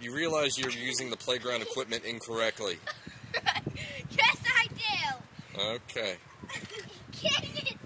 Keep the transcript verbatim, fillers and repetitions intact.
you realize you're using the playground equipment incorrectly. Yes, I do. Okay. Get it.